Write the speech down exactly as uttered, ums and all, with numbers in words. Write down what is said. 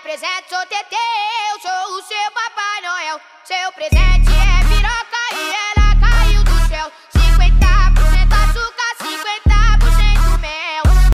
apresento, sou Tetê, eu sou o seu Papai Noel. Seu presente é piroca e é